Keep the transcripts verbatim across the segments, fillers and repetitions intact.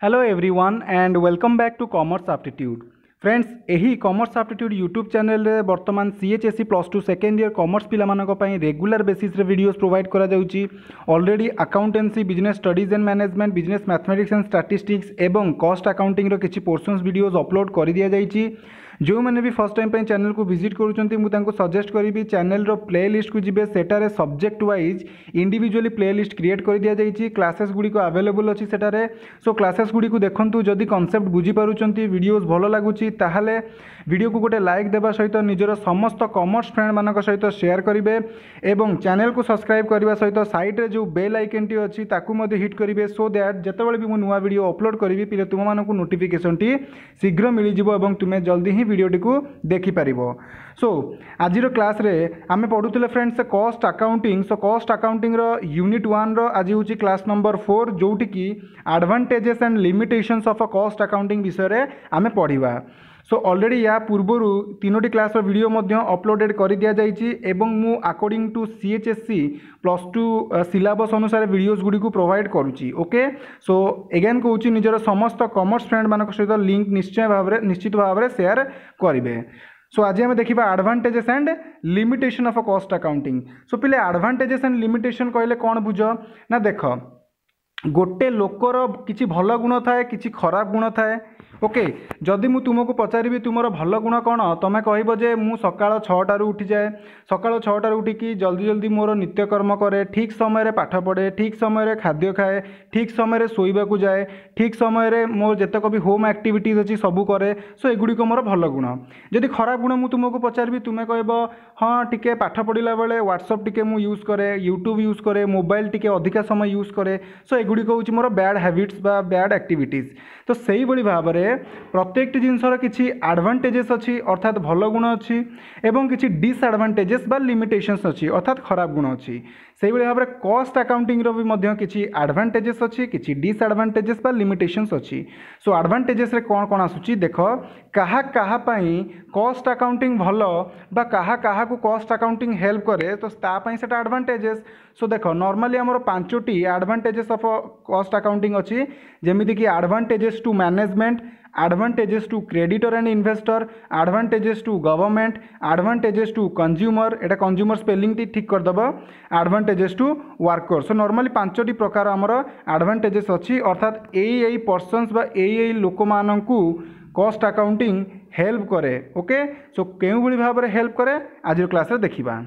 Hello everyone and welcome back to commerce aptitude friends. यही commerce aptitude YouTube channel रे वर्तमान CHSC plus two second year commerce पिलामानक regular basis रे videos provide करा जाउची। Already accountancy, business studies and management, business mathematics and statistics एवं cost accounting रो किछि पोर्शंस वीडियोस अपलोड कर दिया जाइची। जो मैंने भी फर्स्ट टाइम पे चैनल को विजिट करूँ सजेस्ट करी चैनल रो प्ले लिस्ट को जीवे सेटारे subject wise individually playlist create कर दिया जाइए। क्लासेस गुड़िक अवेलेबल अच्छी सेटारे। सो क्लासेस गुड़िक देखूँ जदि कॉन्सेप्ट बुझीपारुंट वीडियोस भल लगुच ताहले वीडियो को गोटे लाइक देवा सहित निजर समस्त कॉमर्स फ्रेंड मान सहित शेयर करेंगे एवं चैनल को सब्सक्राइब करने सहित साइड रे जो बेल आइकन टी अच्छी ताकू मध्य हिट करेंगे सो दैट जितेबाला भी नुआ वीडियो अपलोड करी पिले तुम मानक नोटिफिकेशन टी शीघ्र मिल जाव तुम्हें जल्दी ही वीडियोटी को देखिपर। सो आज क्लास रे आमे पढ़ुले friends cost accounting. So cost accounting रो यूनिट वन रो आज हूँ क्लास नंबर फोर जोटी की advantages and limitations of a cost accounting विषय रे आमे पढ़िबा। सो ऑलरेडी या पूर्वर तीनोटी क्लास वीडियो मध्य अपलोडेड कर दिया जाइए एवं मु according to CHSC plus two syllabus अनुसार वीडियोस गुडी को प्रोवाइड करुच्ची। ओके सो एगेन कहूँ निजर समस्त कॉमर्स फ्रेंड मान सहित लिंक निश्चय भाव में निश्चित भाव में शेयर करेंगे। सो आज आम देखा advantages and limitation of cost accounting. So पिले एडवांटेजेस एंड लिमिटेशन कहले कौन बुझ ना देख गोटे लोकर किसी भल गुण थाए किसी खराब गुण थाए। ओके जदि मु तुमको पचारि तुमर भल गुण कौन तुम कह जे मु सकाळ छटार उठी जाए सकाळ छटार उठिकी जल्दी जल्दी मोर नित्यकर्म करे, ठीक समय पाठ पढ़े, ठीक समय खाद्य खाए, ठीक समय शोइबा को जाए, ठीक समय मोर जेतक भी होम एक्टिविटीज अच्छी सबू करे। सो एगुड़िक मोर भल गुण। जदि खराब गुण मु तुमको पचारि तुम्हें कह हाँ टिके पाठ पढ़ला बेले व्हाट्सअप टिके मु यूज करे, यूट्यूब यूज करे, मोबाइल टिके अधिका समय यूज करे। सो एगुड़िक हूँ मोर बैड हैबिट्स बा बैड एक्टिविटीज। तो सही भली भाव में प्रत्येक जिनसर किसी एडवांटेजेस अच्छी अर्थात भल गुण अच्छी एवं किसी डिसएडवांटेजेस बा लिमिटेशंस अच्छी अर्थात खराब गुण अच्छी। से भाव में कॉस्ट अकाउंटिंग रो भी मध्य किसी एडवांटेजेस अच्छी किसी डिसएडवांटेजेस बा लिमिटेशंस अच्छी। सो एडवांटेजेस रे कौन कौन आसुची देख कहा कहा पाई कॉस्ट अकाउंटिंग भल बा कहा कहा को कॉस्ट अकाउंटिंग हेल्प करे तो तापाई सेटा एडवांटेजेस। सो देख नॉर्मली आमर पांचटी एडवांटेजेस ऑफ कॉस्ट अकाउंटिंग अच्छी जेमिति कि advantages to management, advantages to creditor and investor, advantages to government, advantages to consumer एटा कंज्यूमर स्पेलिंग टी ठीक करदब, advantages to worker. So normally पांचटी प्रकार आमर एडवांटेजेस अच्छी अर्थात एई पर्सन्स बा एई लोक माननकु कॉस्ट अकाउंटिंग हेल्प करे। ओके सो केउ भली भाव में हेल्प करे आज क्लास रे देखिबा।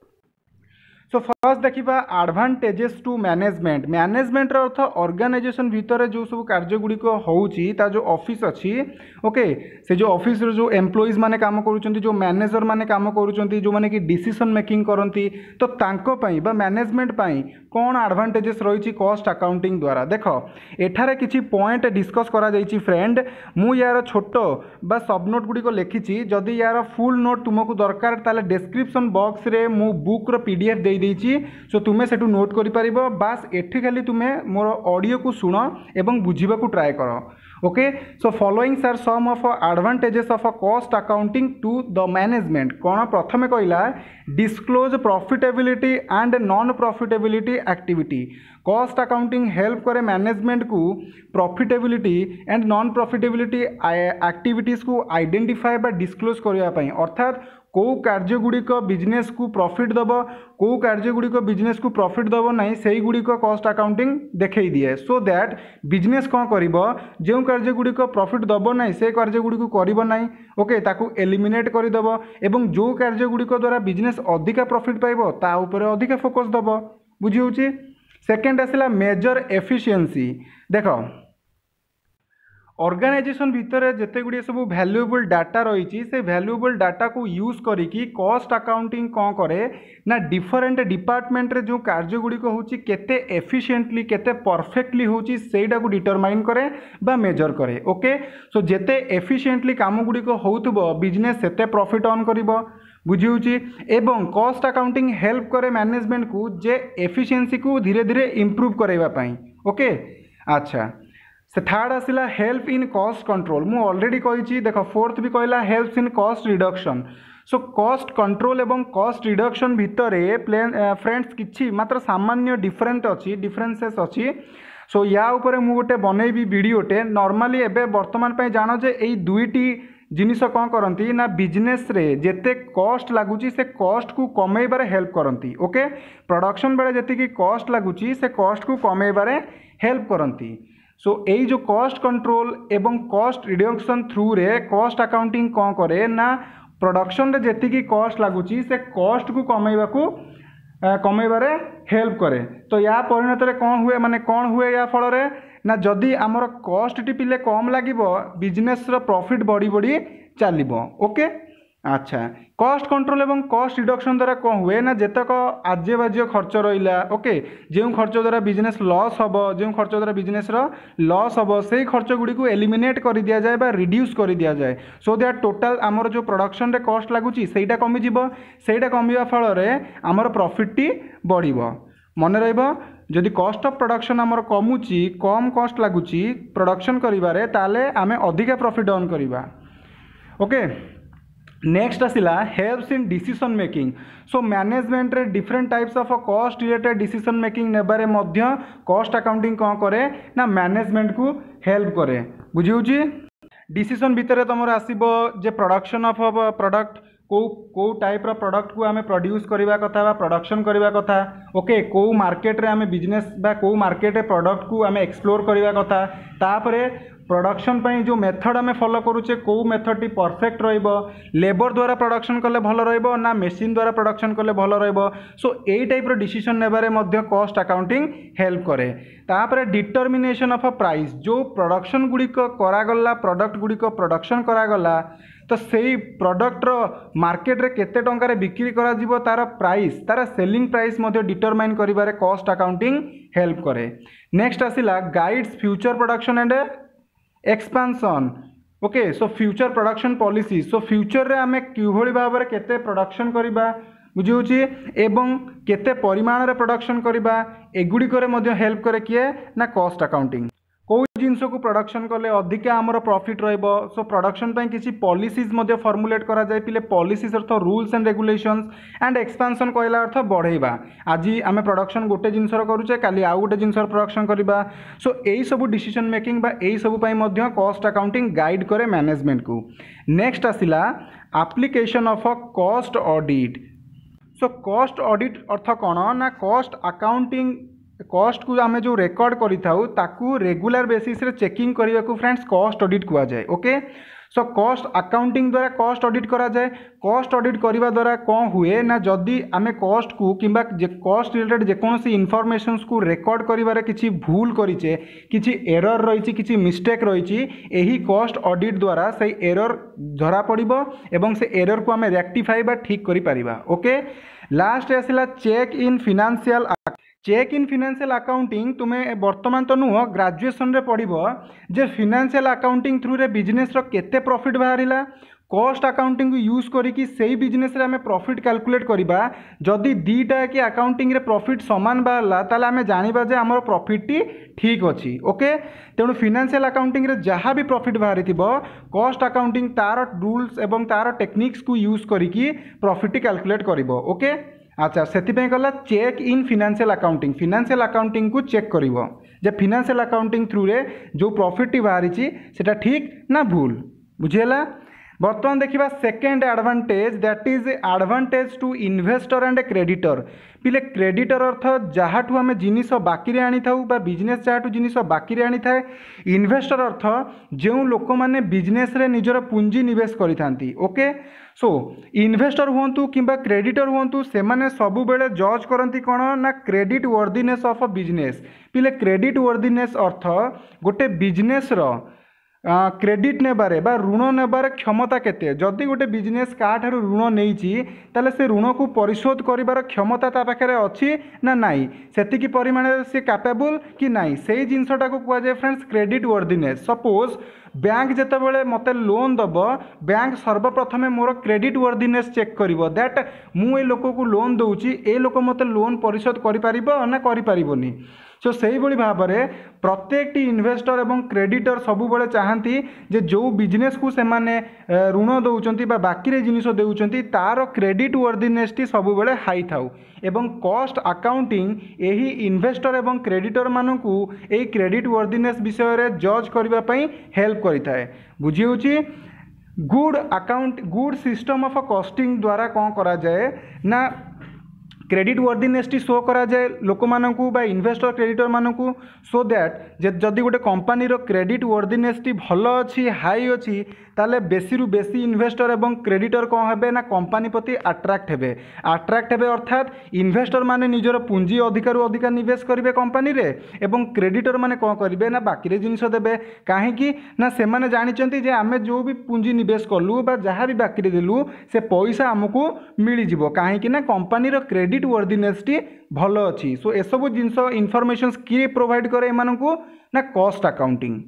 सो फर्स्ट देखा एडवांटेजेस टू मैनेजमेंट। मैनेजमेंट अर्थ ऑर्गेनाइजेशन भितर जो सब कार्य गुड़िक होउची ता जो ऑफिस अच्छी ओके से जो ऑफिस जो एम्प्लॉइज माने काम करूचंती, जो मैनेजर माने काम करूचंती, जो माने कि डिसीजन मेकिंग करती तो तांको पई बा मैनेजमेंट पई कौन एडवांटेजेस रही कॉस्ट अकाउंटिंग द्वारा। देख एठारे किछि पॉइंट डिस्कस करा जाइछि फ्रेंड। मु यार छोट बा सब नोट गुड़िक लिखिछि जदि यार फुल नोट तुमको दरकार ताले डिस्क्रिप्शन बॉक्स रे मु बुक रो पीडीएफ दे देइछि। सो तुम्हें सेठू नोट करि परिबो। बास एठी खाली तुम्हें मोर ऑडियो को सुन एवं बुझीबा को ट्राई करो। Okay so followings are some of advantages of a cost accounting to the management. कौन प्रथमे कहला disclose profitability and non profitability activity. Cost accounting help करे मैनेजमेंट को profitability and non profitability activities को आइडेंटिफाई बा disclose करने पाई अर्थात कौ कार्य गुड़िक बिजनेस को प्रॉफिट दब कौ कार्य गुड़िक बिजनेस को प्रॉफिट दब ना से गुड़िक कॉस्ट अकाउंटिंग देखई दिए। सो दैट बिजनेस कौन करिब जो कार्य गुड़िक प्रॉफिट दब ना से कार्य गुड़िक करिब ना ओके ताकू एलिमिनेट करदेव एवं जो कार्य गुड़िक द्वारा बिजनेस अधिका प्रॉफिट पाइब ता उपरे अधिका फोकस दब। बुझी होची। सेकेंड आसला मेजर एफिशिएंसी। देख ऑर्गेनाइजेशन भितर जिते गुड़िए सब वैल्यूएबल डाटा रही से वैल्यूएबल डाटा को यूज करिकी कॉस्ट अकाउंटिंग कौन करे ना डिफरेंट डिपार्टमेंट रे जो कार्य गुड़िक होची केते एफिशिएंटली केते परफेक्टली होची सेटा को डिटरमाइन करे बा मेजर करे। ओके सो जेते एफिशिएंटली काम गुड़िक होउतबो बिजनेस सेते प्रॉफिट अर्न करिवो। बुझी एवं कॉस्ट अकाउंटिंग हेल्प करे मैनेजमेंट को जे एफिशिएंसी को धीरे धीरे इम्प्रूव करैबा पई। ओके अच्छा से थर्ड आसला हेल्प इन कॉस्ट कंट्रोल। मु ऑलरेडी कही देख फोर्थ भी कहला helps in cost reduction. So cost control एवं कॉस्ट रिडक्शन भितर प्लेन फ्रेंड्स किछि मात्र सामान्य डिफरेंट अच्छी डिफरेंसेस अच्छी। सो या उपरे मु गोटे बनैबी वीडियोटे नॉर्मली एबे वर्तमान पे जानो जे एई दुईटी जिनिस कौन करती ना बिजनेस रे जेते कॉस्ट लगुच से कॉस्ट को कमेबारे हेल्प करती ओके प्रोडक्शन बेले जेतिकी कॉस्ट लगुच से कॉस्ट को कमेबारे हेल्प करती सो यही जो कॉस्ट कंट्रोल एवं कॉस्ट रिडक्शन थ्रू रे कॉस्ट अकाउंटिंग कौन करे ना प्रोडक्शन रे जेतिकी कॉस्ट लगुच से कॉस्ट को कमेबा को कमेबारे हेल्प करे तो या परिणत रे कौन हुए माने कौन हुए या फल रे ना जदि आमर कॉस्ट टी पिले कम लगे बिजनेस रो प्रॉफिट बढ़ी बढ़ी चलो ओके अच्छा कॉस्ट कंट्रोल एवं कॉस्ट रिडक्शन द्वारा कौन हुए ना जेतक आज्य बाज्य खर्च रहा ओके जो खर्च द्वारा बिजनेस लॉस हम जो खर्च द्वारा बिजनेस लॉस हम से खर्च गुड़ी को एलिमिनेट कर दिया जाए बा रिड्यूस कर दिया जाए सो दैट टोटाल आमर जो प्रोडक्शन रे कॉस्ट लगुच सेटा कमिज सेटा कमिवा फल आमर प्रॉफिट टी बढ़ मन रही कॉस्ट ऑफ प्रोडक्शन आमर कमुची कम कॉस्ट लगुच प्रोडक्शन करिबारे ताले आमे अधिका प्रॉफिट अर्न करिबा ओके नेक्स्ट आसिला helps in decision making so management रे different types of cost related decision making नेबारे मध्य कॉस्ट अकाउंटिंग कौन करे ना मैनेजमेंट को हेल्प करे बुझिउची डिसीजन भितर तुम आसब जे प्रोडक्शन ऑफ प्रोडक्ट को को टाइप रो प्रोडक्ट को आमे प्रोड्यूस करबा कथा बा प्रोडक्शन करबा कथा ओके को मार्केट रे आमे बिजनेस बा को मार्केट रे प्रोडक्ट को आमे एक्सप्लोर करबा कथा तापरे प्रोडक्शन पई जो मेथड आमे फॉलो करूचे को मेथड टी परफेक्ट रहइबो लेबर द्वारा प्रोडक्शन कले भलो रहइबो ना मशीन द्वारा प्रोडक्शन कले भलो रहइबो सो एई टाइप रो डिसीजन नेबारे मध्य कॉस्ट अकाउंटिंग हेल्प करे तापरे डिटरमिनेशन ऑफ अ प्राइस जो प्रोडक्शन गुडी को करागला प्रोडक्ट गुडी को प्रोडक्शन करागला तो सेई प्रोडक्ट रो मार्केट रे केते टंका रे बिक्री करा जीवो तार प्राइस तार सेलिंग प्राइस मध्य डिटरमाइन करिबारे कॉस्ट अकाउंटिंग हेल्प करे नेक्स्ट आसिला guides future production and expansion okay so future production policy so future रे आमे किभଳି भाबरे केते प्रोडक्शन करिबा बुझिउची एवं केते परिमाण रे प्रोडक्शन करिबा एगुडी करे मध्य हेल्प करे किए ना कॉस्ट अकाउंटिंग को जिनस को प्रोडक्शन कले अधिका आमर प्रॉफिट रहिबो सो प्रोडक्शन पई किछि पॉलिसीज मध्य फॉर्मुलेट करा जाय पिले पॉलिसीज अर्थ rules and regulations and expansion कहला अर्थ बढ़ेबा आज आमे प्रोडक्शन गोटे जिनसर करूचे काली आउ गोटे जिनसर प्रोडक्शन करिबा सो एई सब डिसीजन मेकिंग बा एई सब पई मध्य कॉस्ट अकाउंटिंग गाइड करे मैनेजमेंट को नेक्स्ट आसिला application of a cost audit so cost audit अर्थ कौन ना कॉस्ट अकाउंटिंग कॉस्ट को आमे जो रेकॉर्ड करी थाउ ताकू रेगुलर बेसिस रे चेकिंग करने को फ्रेंड्स कॉस्ट ऑडिट कुआ जाए ओके सो कॉस्ट अकाउंटिंग द्वारा कॉस्ट ऑडिट करा जाए कॉस्ट ऑडिट करने द्वारा कौन हुए ना जदि आमे कॉस्ट को किंबा कॉस्ट रिलेटेड जेकोसी इनफॉरमेशंस को रेकॉर्ड करिबारे किछि भूल करिचे किछि एरर रही किछि मिस्टेक रही एही कॉस्ट ऑडिट द्वारा से एरर धरा पड़िबो एवं से एरर को आमे रेक्टिफाई बा ठीक करि परिबा ओके लास्ट आसिला check in financial check in financial accounting तुम्हें बर्तमान तो नुह ग्रेजुएशन रे पढ़िबो जे फाइनेंशियल अकाउंटिंग थ्रू रे बिजनेस रो केते प्रॉफिट बाहरिला कॉस्ट अकाउंटिंग यूज करिकी सेही बिजनेस रे हमें प्रॉफिट कैलकुलेट करिबा जदि दीटा कि अकाउंटिंग रे प्रॉफिट समान बाहरला ताले हमें जानिबा जे हमर प्रॉफिट टी ठीक अछि ओके तेणु फाइनेंशियल अकाउंटिंग रे जहाँ भी प्रॉफिट बाहरी थिबो कॉस्ट अकाउंटिंग तार रूल्स एवं तार टेक्निक्स को यूज करिकी प्रॉफिट टी कैलकुलेट करिबो ओके अच्छा से गला check in financial accounting financial accounting को चेक करिवो जे फाइनेंशियल अकाउंटिंग थ्रू रे जो प्रॉफिट टी बाहरी सेटा ठीक ना भूल बुझिएला बर्तमान देखिबा second advantage that is advantage to investor and creditor पिले क्रेडिटर अर्थ जहाँ आम जिनिस बाकी रे आनी थाउ बा बिजनेस जहाँ जिनिस बाकी रे आनी थाए इन्वेस्टर अर्थ जो लोक माने बिजनेस रे निजर पुंजी निवेश करिथांती ओके सो इन्वेस्टर हुंतु किंबा क्रेडिटर हुंतु से माने सबु बेले जज करंती कोन ना credit worthiness of a business पिले क्रेडिट वर्दीनेस अर्थ गोटे बिजनेस रो क्रेडिट नेबारे बा ऋण नेबारे क्षमता केते जदि गोटे बिजनेस काठारु ऋण नेइची ताले से ऋण को परिशोध करिबार क्षमता ता पाखरे अछि ना नाई सेतिकी परिमाण से कैपेबल कि नाई सेही जिंसटा को कुआ जाय friends credit worthiness suppose bank जेतेबेले मते लोन दब बैंक सर्वप्रथमे मोर क्रेडिट वर्दीनेस चेक करिवो दैट मु ए लोक को लोन दउची ए लोक मते लोन परिशोध करि परिबो ना करि परिबोनी सो से ही भाव में प्रत्येक इन्वेस्टर एवं क्रेडिटर सबुबले चाहती जे जो बिजनेस को से माने ऋण दौरान बाकी जिनिस दौरान तार क्रेडिट वर्दीनेस टी सबुबले हाई थाउ एवं कॉस्ट अकाउंटिंग यही इन्वेस्टर एवं क्रेडिटर मानू यही क्रेडिट वर्दीनेस विषय रे जज करने हेल्प करता है। बुझी होची good account good system of costing द्वारा कौन करा जाए ना क्रेडिट वर्दीनेस टी शो करा जाए लोक मानू बा इन्वेस्टर क्रेडिटर मानू सो दैट जदि गोटे कंपनी रो क्रेडिट वर्दीनेस टी भल अच्छी हाई अच्छी ताले बेसी रु बेसी इन्वेस्टर एवं क्रेडिटर कौन हेबे ना कंपनी प्रति अट्राक्ट हेबे अट्राक्ट हेबे अर्थात इन्वेस्टर माने निजर पुंजी अधिकार अधिक निवेश करेंगे कंपनी रे एवं क्रेडिटर माने कौन करेंगे ना बाकी जिनिस देवे कहीं ना से माने जानिचंती जे आमे जो भी पुंजी निवेश कलु बा जहाँ भी बाकी देलु से पैसा आमको मिल जिवो कहीं ना कंपनी रो क्रेडिट वर्दीनेस टी भल अच्छी। सो ए सब जिनस इनफॉरमेशन किए प्रोवाइड करे एमानकु ना कॉस्ट अकाउंटिंग।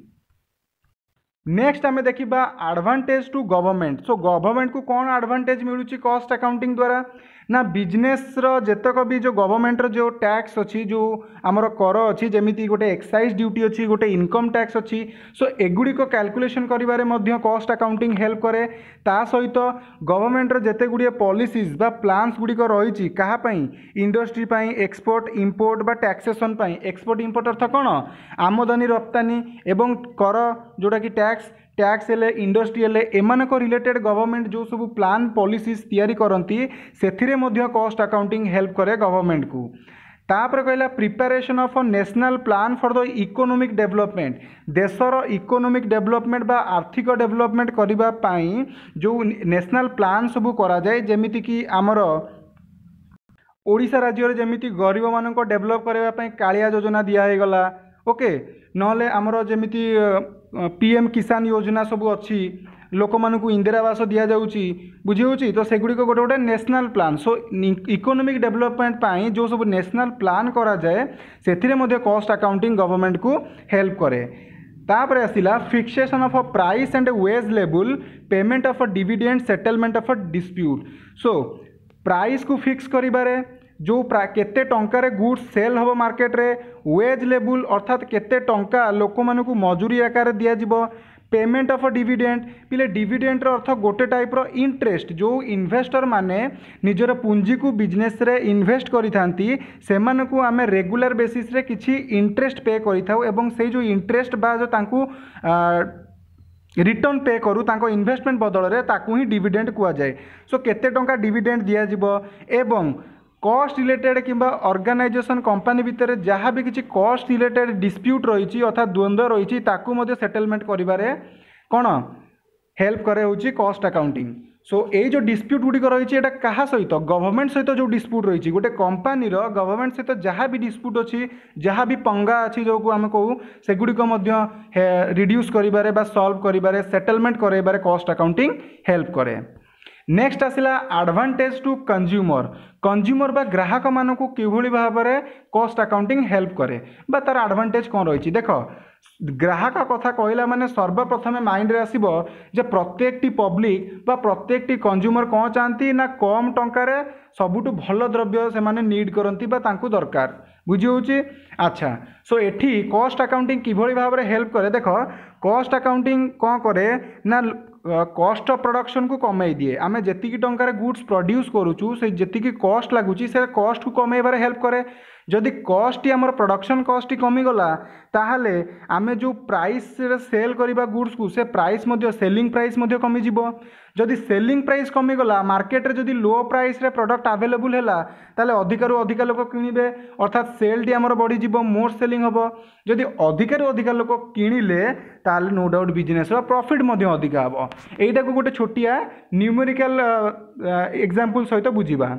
नेक्स्ट आमे देखिबा advantage to government. So government को कौन एडवांटेज मिलूची कॉस्ट अकाउंटिंग द्वारा ना बिजनेस रो जेतक भी जो गवर्नमेंट रो जो टैक्स अच्छी जो आमर कर अच्छी जमीती गोटे एक्साइज ड्यूटी अच्छी गोटे इनकम टैक्स अच्छी सो एगुड़ी को कैलकुलेशन करिबारे मध्य कॉस्ट अकाउंटिंग हेल्प करे। ता सहित गवर्नमेंट रो जेते गुड़िए पॉलिसीज बा प्लान्स गुड़ी को रही कहा पई इंडस्ट्री पई एक्सपोर्ट इंपोर्ट बा टैक्सेशन पई एक्सपोर्ट इंपोर्ट अर्थ कौन आमदानी रप्तानी एवं कर जोटा कि टैक्स टैक्स हेले इंडस्ट्री हेले एमानक रिलेटेड गवर्नमेंट जो सब प्लान पॉलिसीज तैयारी करती से मध्य कॉस्ट अकाउंटिंग हेल्प करे गवर्नमेंट को। तापर कहला preparation of a national plan for the economic development देशर इकोनॉमिक डेवलपमेंट बा आर्थिक डेवलपमेंट करबा पाई जो नेशनल प्लान सब करा जाए जेमिति कि आमर ओडिशा राज्य रे जेमिति गरीब मानक डेवलप करबा पाई कालिया योजना दिया है गला ओके नले आमर जेमिति पीएम किसान योजना सब अच्छी लोक मानू इंदिरा आवास दि जाऊँगी बुझी होची तो सेगुड़ी गोटे गोटे national plan. So economic development पाई जो सब नेशनल प्लान करा जाए से मध्य कॉस्ट अकाउंटिंग गवर्नमेंट को हेल्प करे। तापर आसिला fixation of a price and wage level payment of a dividend settlement of a dispute. So price को फिक्स करिबारे जो केते टंकार गुड्स सेल हम मार्केट रे वेज लेवल अर्थात केते टंका लोक मानू मजूरी आकार दिया जिवो पेमेंट ऑफ डिविडेंड पिले डिविडेंड अर्थ गोटे टाइप रो इंटरेस्ट जो इन्वेस्टर माने निजर पुंजी को बिजनेस रे इन्वेस्ट करिथांती सेमान को आमे रेगुलर बेसिस रे किछि इंटरेस्ट पे करिथाउ एवं से जो इंटरेस्ट बा जो तांकू रिटर्न पे करू तांको इन्वेस्टमेंट बदल रे ताकू ही डिविडेंड कुआ जाए। सो केते टंका डिविडेंड दिया जिवो एवं कॉस्ट रिलेटेड किंबा ऑर्गेनाइजेशन कंपनी भितर जहाँ भी किसी कॉस्ट रिलेटेड डिस्प्यूट रही अर्थात द्वंद्व रही ताकू मध्य सेटलमेंट करिबारे कौन हेल्प करे होची कॉस्ट अकाउंटिंग। सो ये जो डिस्प्यूट गुड़िक रही है क्या सहित गवर्नमेंट सहित जो डिस्प्यूट रही गोटे कंपनी गवर्नमेंट सहित जहाँ भी डिस्प्यूट अच्छी जहाँ भी पंगा अच्छी जो आम कहू सेगुड़िक रिड्यूस करिबारे बा सॉल्व करिबारे सेटलमेंट कराइबारे कॉस्ट अकाउंटिंग हेल्प करे। नेक्स्ट आसिला एडवांटेज टू कंज्यूमर कंज्यूमर बा ग्राहक मानक किभली भाव में कॉस्ट अकाउंटिंग हेल्प करे बा तार एडवांटेज कौन रही देख ग्राहक कथा कहला माने सर्वप्रथमे माइंड रे आसीबो जे प्रत्येक टी पब्लिक बा प्रत्येक टी कंज्यूमर कौन चाहती ना कम टंकार सबुठु भल द्रव्य से माने नीड करती बा तांकू दरकार बुझी होची। अच्छा सो एठी कॉस्ट अकाउंटिंग किभली भाव में हेल्प करे देख कॉस्ट अकाउंटिंग कौन करे ना कॉस्ट ऑफ प्रोडक्शन को कमाई दिए आम जी टंकार गुड्स प्रोड्यूस करुचु से जी कॉस्ट लगुच से कॉस्ट को कमाइबार हेल्प करे। जदि कॉस्ट आमर प्रोडक्शन कॉस्ट कमिगला ताहले आमे जो प्राइस सेल करबा गुड्स को से प्राइस मध्य सेलिंग प्राइस मध्य कमी जिवो जदि सेलिंग प्राइस कमिगला मार्केट रे जदि लो प्राइस रे प्रोडक्ट अवेलेबल हैला ताले अधिकारु अधिक लोक किनिबे अर्थात सेल टी आमर बढ़ी जिवो मोर सेलिंग हबो जदि अधिकारु अधिक लोक किनिले ताले नो डाउट बिजनेस रो प्रॉफिट मध्य अधिक हबो। एइटा को गोटे छोटिया न्यूमेरिकल एग्जांपल सहित बुझिबा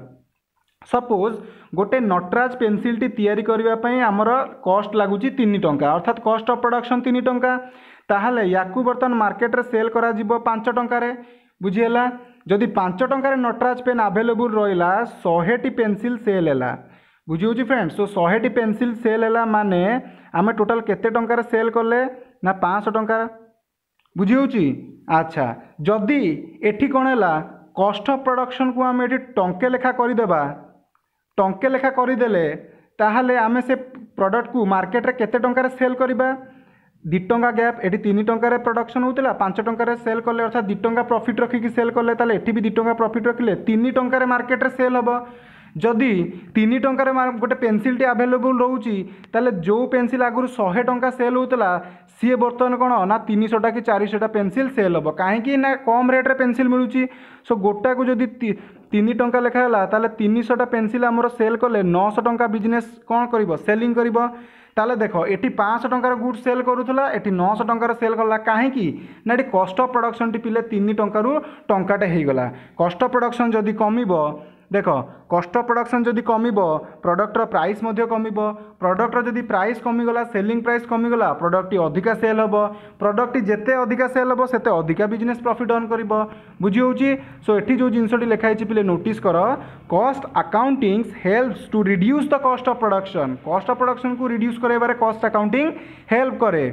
सपोज गोटे नटराज पेनसिल टी तैयारी करबा पई आमर कॉस्ट लागुची तीन टंका अर्थात कॉस्ट ऑफ प्रोडक्शन तीन टंका ताहले याकू बर्तन मार्केट रे सेल करा जिवो पाँच टंका रे बुझीला जदि पाँच टंका नटराज पेन अवेलेबल रहिला सौ टी पेनसिल सेल हैला बुझी होची फ्रेंड्स। सो सौ टी पेनसिल सेल हैला माने आमे टोटल केते टंका रे सेल करले ना पाँच टंका बुझी होची। अच्छा जदि एठी कोन हैला कॉस्ट ऑफ प्रोडक्शन को आमे एठी टंके लेखा करि देबा टंके लेखा करदेले ताहले आमे से प्रोडक्ट को मार्केट रे केते टंका रे सेल करबा दि टंका गैप एटी तीन टंका प्रोडक्शन होता पांच टंका सेल कले अर्थात दि टंका प्रॉफिट रखिकी सेल कले ताले एठी भी दि टंका प्रॉफिट रखिले तीन टंका मार्केट रे सेल हम जदि तीन टंकार गोटे पेनसिल टी आवेलेबल रोची ताले जो पेनसिल आगुरी शहे टंका सेल होता सी बर्तमान कौन ना तीन सौटा कि चार सौटा पेनसिल सेल हम कहीं ना कम रेट्रे पेनसिल मिलूँ सो गोटा को जदि तीन टंका लेखाला ताले तीन सौटा पेनसिल आमर सेल कले नौश टंका बिजनेस कौन कर सेलिंग कर ताले देख ये पाँच टंकार गुड सेल करूला ये नौश टंकार सेल कला कहीं ना ये कस्ट ऑफ प्रोडक्शन टी पिले तीन टंकारु टंकाटे होगला कस्ट ऑफ प्रोडक्शन जदि कमिब देख कस्ट ऑफ प्रोडक्शन जदि कमिब प्रोडक्टर प्राइस कमिब प्रोडक्टर जदि प्राइस कमिगला सेलिंग प्राइस कमिगला प्रोडक्ट अधिका सेल हम प्रोडक्ट जिते अधिका सेल हम से अधिका बिजनेस प्रॉफिट अर्न कर बुझी होची सो एठी जो जिनसटी लिखाई पिले नोटिस कर cost accounting helps to reduce the cost of production cost of production को रिड्यूस कराइबारे कॉस्ट अकाउंटिंग हेल्प करे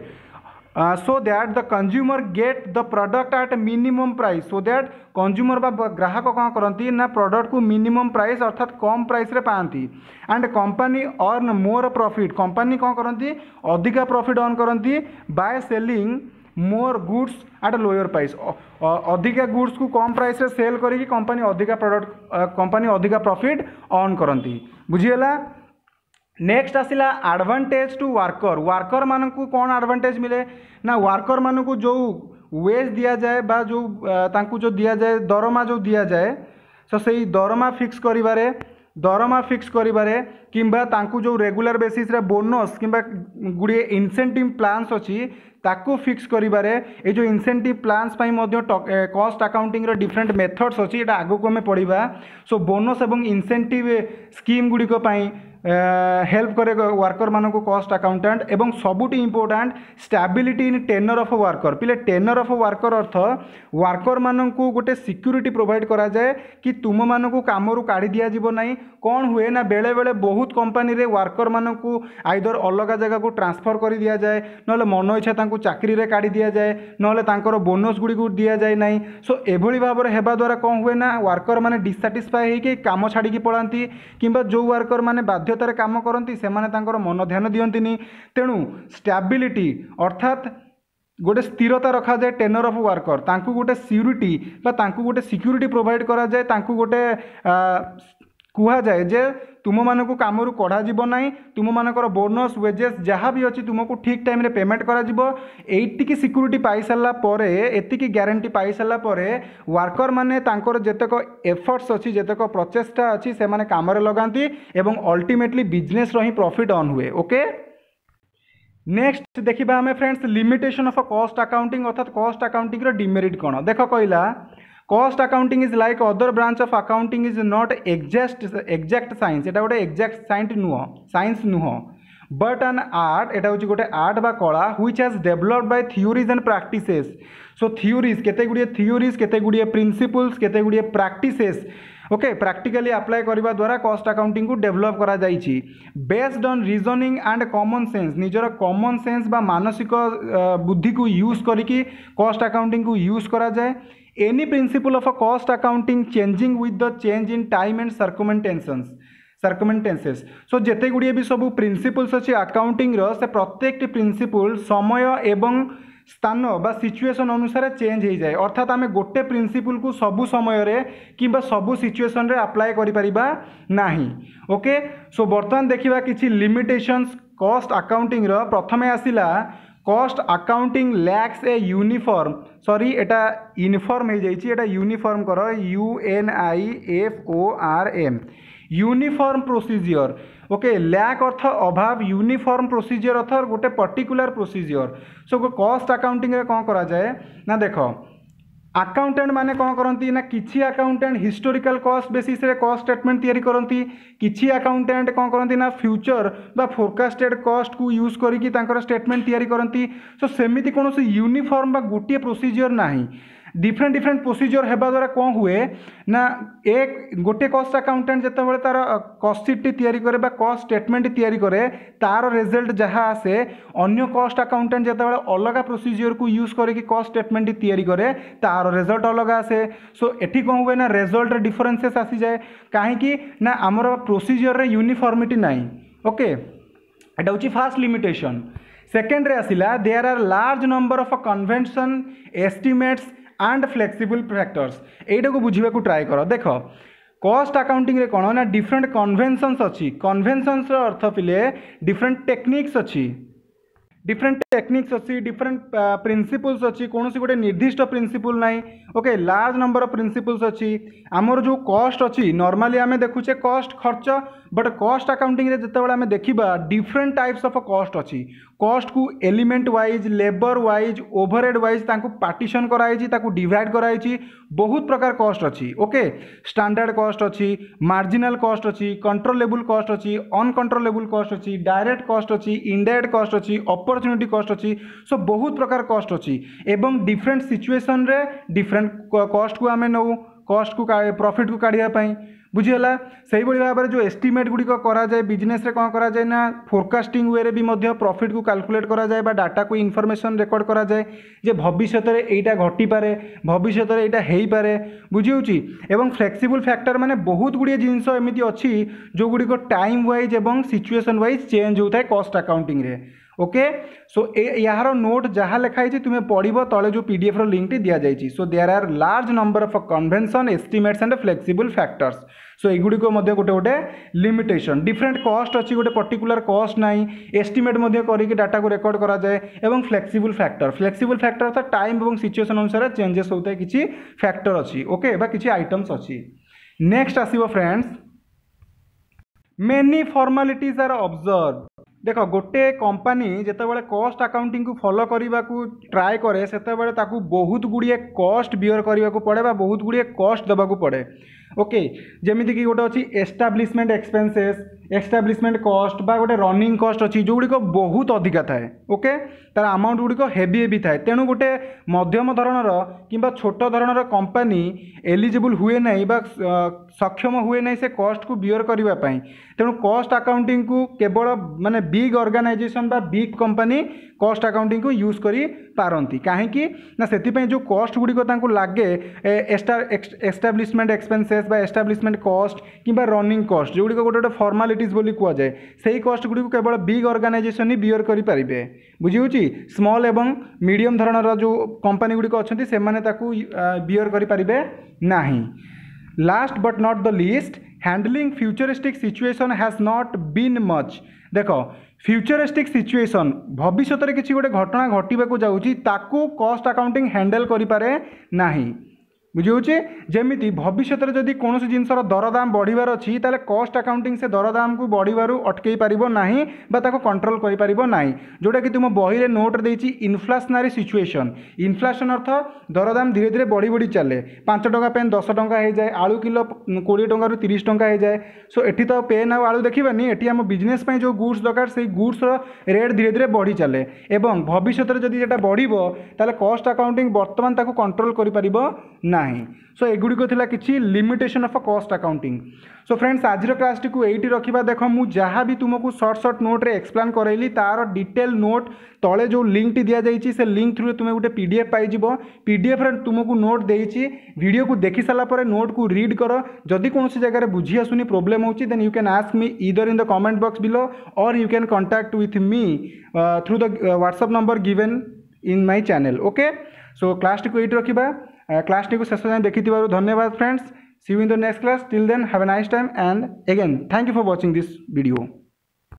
so that the consumer get the product at minimum price so that consumer बा ग्राहक कौन करती ना प्रोडक्ट को मिनिमम प्राइस अर्थात कम प्राइस रे पाती and company earn more profit company कौन करती अधिका प्रॉफिट अर्न करती by selling more goods at lower price अधिका गुड्स को कम प्राइस रे सेल करी कंपनी अधिका प्रोडक्ट कंपनी अधिका प्रॉफिट अर्न करती बुझीगला। नेक्स्ट आसला एडवांटेज टू वर्कर वर्कर मानक कौन एडवांटेज मिले ना वर्कर मानक जो वेज दिया जाए बा जो तांकु जो दिया जाए दरमा जो दिया जाए सो से दरमा फिक्स करिबारे दरमा फिक्स करिबारे किंबा तांकु जो रेगुलर बेसिस रे बोनस किंबा गुड़िए इंसेंटिव प्लान्स अच्छी ताकू फिक्स करिबारे ए जो इंसेंटिव प्लान्स पाई मध्य कॉस्ट अकाउंटिंग रो डिफरेंट मेथड्स अच्छी एटा आगो को हमें पढ़िबा सो बोनस एवं इंसेंटिव स्कीम गुड़ी को पाई हेल्प करे वर्कर मानक कॉस्ट अकाउंटेंट एवं सबुठ important stability in tenure of worker पिले टेनर ऑफ वर्कर अर्थ वर्कर मानक गोटे सिक्यूरिटी प्रोवाइड करा जाए कि तुम मानक काम काढ़ी दि जाव ना कौन हुए ना बेले बेले बहुत कंपनी रे वर्कर मानक आइदर अलग जगह को ट्रांसफर कर दि जाए ना मन इच्छा चाकरी रे काढ़ी दि जाए ना बोनस गुड़ी को दि जाए ना सो एभली भाव में हेबा द्वारा कौन हुए ना वर्कर माने डिससाटिस्फाई होकर काम छाड़ी पड़ाती किंबा जो वर्कर माने बाध्यतार काम करती से मन ध्यान दियंतिनी तेणु स्टेबिलिटी अर्थात गोटे स्थिरता रखा जाए टेनर ऑफ वर्कर तांकु गोटे सिक्यूरिटी बा तांकु गोटे सिक्यूरिटी प्रोवाइड करा जाए तांकु गोटे कुहा जाए जे तुम मानक काम कढ़ा जीव ना तुम मानकर बोनस वेजेस जहाँ भी अच्छी तुमको ठीक टाइम रे पेमेंट करा जीवो एतिकी सिक्यूरिटी पाई सारा पर एतिकी ग्यारंटी पाई सारा पर वर्कर माने तांकर जेतक एफर्ट्स अच्छी जेतक प्रचेष्टा अच्छी से माने काम रे लगाती एवं अल्टीमेटली बिजनेस रो ही प्रॉफिट ऑन हुए। ओके नेक्स्ट देखिबा हमें friends limitation of cost accounting अर्थात कॉस्ट अकाउंटिंग रो डिमेरिट कौन देख कहला cost accounting is like other branch of accounting is not exact exact science एटा गोटे एक्जैक्ट साइंस नुह साइंस नुह बट एन आर्ट एटा हूँ गोटे आर्ट बा कला which has developed by theories and practices so theories केते गुड़िए थ्योरीज केते गुड़िए प्रिंसिपल्स केते गुड़िए प्रैक्टिसेस ओके प्रैक्टिकली अप्लाई करने द्वारा कॉस्ट अकाउंटिंग को डेवलप करा जाइछि based on reasoning and common sense निजर कॉमन सेंस बा मानसिक बुद्धि को यूज करिकी कॉस्ट अकाउंटिंग को यूज करा जाए any principle of a cost accounting changing with the change in time and circumstances circumstances so जेते गुड़िए भी सब प्रिंसिपल्स अच्छी अकाउंटिंग रो से प्रत्येक प्रिंसिपल समय एवं स्थान बा सिचुएशन अनुसार चेंज हो जाए अर्थात आम गोटे प्रिंसिपल को सबु समय रे किंबा सबु सिचुएशन रे अप्लाई करि परिबा नाही। ओके सो बर्तमान देखिबा किछि लिमिटेशंस कॉस्ट अकाउंटिंग रो प्रथमे आसिला cost accounting lacks a uniform sorry एटा यूनिफॉर्म हो जाइछि एटा यूनिफॉर्म करो U N I F O R M uniform procedure okay lack अर्थ अभाव यूनिफॉर्म प्रोसीजर अर्थ गोटे particular procedure so cost accounting रे कौन करा जाए ना देखो अकाउंटेंट माने कौन करती ना किछि अकाउंटेंट हिस्टोरिकल कॉस्ट बेसिस रे कॉस्ट स्टेटमेंट तैयारी करती किछि अकाउंटेंट कौन करती ना फ्यूचर बा फोरकास्टेड कॉस्ट को यूज करिकी तांकर स्टेटमेंट तैयारी करती सो सेमिति कौन से यूनिफॉर्म बा गोटे प्रोसीजर नाही डिफरेंट डिफरेंट प्रोसीजर हेबा द्वारा कौन हुए ना एक गोटे कॉस्ट अकाउंटेंट जिते बड़े तार कॉस्ट सीट तैयारी करे बा कॉस्ट स्टेटमेंट तैयारी करे तार रिजल्ट जहाँ आसे अन्य कॉस्ट अकाउंटेंट जिते बड़े अलग प्रोसीजर को यूज करके कॉस्ट स्टेटमेंट तैयारी करे तार रिजल्ट अलग आसे सो एठी कौन हुए ना रिजल्ट डिफरेंसेस आसी जाए कहीं ना आमर प्रोसीजर रे यूनिफॉर्मिटी नहीं ओके एटा हूँ फास्ट लिमिटेशन। सेकेंड रे आसिला there are large number of convention estimates and flexible factors. एटा को बुझीबा को ट्राई कर। देख कॉस्ट अकाउंटिंग रे कौन ना डिफरेंट कन्वेंशन्स अच्छी। कन्वेंशन्स अर्थ पिले डिफरेंट टेक्निक्स अच्छी, डिफरेंट टेक्निक्स अच्छी, डिफरेंट प्रिंसिपल्स अच्छी, कौन सी गोटे निर्दिष्ट प्रिंसिपल नाई। Okay large number of principles अच्छी। आमर जो कॉस्ट अच्छी नॉर्मली आम देखुचे कॉस्ट खर्च, बट कॉस्ट अकाउंटिंग रे जितेबाला आम देखा डिफरेंट टाइप्स ऑफ कॉस्ट अच्छी। कॉस्ट को element wise, labour wise, overhead wise ताकू पार्टीशन कराई, ताकू डिवाइड कराई, बहुत प्रकार कॉस्ट अच्छी। ओके स्टैंडर्ड कॉस्ट अच्छी, मार्जिनल कॉस्ट अच्छी, कंट्रोलेबल कॉस्ट अच्छी, अनकंट्रोलेबल कॉस्ट अच्छी, डायरेक्ट कॉस्ट अच्छी, इनडायरेक्ट कॉस्ट अच्छी, अपॉर्चुनिटी कॉस्ट अच्छी। सो बहुत प्रकार कॉस्ट अच्छी एवं डिफरेंट सिचुएशन रे डिफरेंट कॉस्ट को आम नौ कॉस्ट को प्रॉफिट को काढ़ापी बुझीगला। से भाव में जो एस्टिमेट गुड़िक कराए बिजनेस रे कौन कराए ना फोरकास्टिंग वे भी मध्य प्रॉफिट को कैलकुलेट कराए बा डाटा को इनफॉरमेशन रिकॉर्ड कराए जे भविष्य में एटा घटीपे, भविष्य में एटा हो पारे बुझी। एवं फ्लेक्सिबल फैक्टर माने बहुत गुड़िए जिनस एमती अच्छी जो गुड़िक टाइम वाइज एवं सिचुएशन वाइज चेंज होता है कॉस्ट अकाउंटिंग रे। ओके सो यार नोट जहाँ लिखाई तुम्हें पढ़ो तले जो पीडीएफ रो लिंक टी दिया जाइए। So there are large number of convention estimates and flexible factors. So युड़िक गोटे गोटे लिमिटेशन डिफरेंट कॉस्ट अच्छी, गोटे पर्टिकुलर कॉस्ट नाई, एस्टिमेट करके डाटा को रिकॉर्ड करा जाए एवं फ्लेक्सिबल फैक्टर। फ्लेक्सिबल फैक्टर अर्थात टाइम और सिचुएशन अनुसार चेंजेस होता है किसी फैक्टर अच्छी। ओके बा किसी आइटम्स अच्छी। नेक्स्ट आसीबो friends many formalities are observe. देख गोटे कंपनी जितेबाला कॉस्ट अकाउंटिंग को फॉलो करने को ट्राए करे सेतेबाला ताकू बहुत गुड़िए कॉस्ट बियर करने को पड़े बा बहुत गुड़िए कॉस्ट देवाक पड़े। ओके जमीती कि गोटे अच्छी एस्टाब्लिशमेंट एक्सपेंसेस, एस्टाब्लिशमेंट कॉस्ट बा गोटे रनिंग कॉस्ट अच्छी जो गुड़िक बहुत अधिका थाए। ओके तार अमाउंट गुड़िक हेवी हेवी थाए। तेणु गोटे मध्यम धरणर किंबा छोट धरणर कंपनी एलिजिबल हुए नहीं बा सक्षम हुए नहीं से कॉस्ट को बियर करने। तेणु कॉस्ट अकाउंटिंग को केवल माने बिग ऑर्गेनाइजेशन बा बिग कंपनी कॉस्ट अकाउंटिंग को यूज करी पारंती। कहीं ना से जो कॉस्ट गुड़िक लगे एस्टाब्लिशमेंट एक्सपेंसेस बा एस्टाब्लिशमेंट कॉस्ट किंबा रनिंग कॉस्ट जो गुड़िक गोटे गोटे फॉर्मालिटीज बोली कह जाए से कॉस्ट गुड़िक केवल बिग ऑर्गेनाइजेशन ही बियर करें बुझी। स्मॉल एवं मीडियम धरणर जो कंपनी गुड़िक अच्छे से बियर करें नहीं। Last but not the least handling futuristic situation has not been much. देख फ्यूचरिस्टिक सिचुएशन भविष्य में किसी गोटे घटना घटवाक जाऊँगी ताकू कॉस्ट अकाउंटिंग हैंडल करें नहीं बुझे। जमीती भविष्य में जदि कौन जिनसर दरदाम बढ़िबार अच्छी ताले कॉस्ट अकाउंटिंग से दरदाम को बढ़िबारु अटकई पारिबो नाही बा ताको कंट्रोल करि पारिबो नाही। जोटा कि तुम बही रे नोट देछि इनफ्लेशनरी सिचुएशन। इनफ्लेशन अर्थ दरदाम धीरे धीरे बढ़ी बढ़ी चले पांच टंका पेन दस टंका हो जाए, आलू किलो कोड़े टंकार तीस टंका हो जाए। सो एठी तो पेन आउ आलू देखिबानी, एठी आम बिजनेस पई जो गुड्स दरकार से गुड्स रेट धीरे धीरे बढ़ी चले एवं भविष्य में जदि जेटा बढ़िबो ताले कॉस्ट अकाउंटिंग वर्तमान ताको कंट्रोल करि पारिबो नाही। सो एगुड़िक थिला किछि limitation of cost accounting. So friends आज क्लास टी को एटी रखा। देख मु जहाँ भी तुमको शॉर्ट शॉर्ट नोट रे एक्सप्लेन करैली तार डिटेल नोट तले जो लिंक टी दिया जाइछि से लिंक थ्रू तुम गोटे पीडीएफ पाई जिवो। पीडीएफ रे तुमको नोट देइछि वीडियो को देखि साला पर नोट को रीड करो। जदि कौन सी जगह बुझी आसुनी प्रॉब्लम होछि then you can ask me either in the comment box below और you can contact with me through the WhatsApp number given in my channel. Okay so class टी को एटी रखा। क्लास टी को शेष जाए देखि धन्यवाद friends. See you in the next class. Till then have a nice time and again thank you for watching this video.